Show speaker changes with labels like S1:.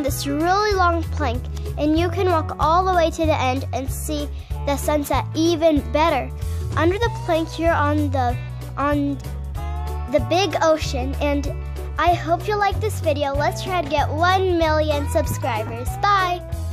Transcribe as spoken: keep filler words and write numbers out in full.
S1: on this really long plank, and you can walk all the way to the end and see the sunset even better. Under the plank, you're on the on the big ocean, and I hope you like this video. Let's try to get one million subscribers. Bye!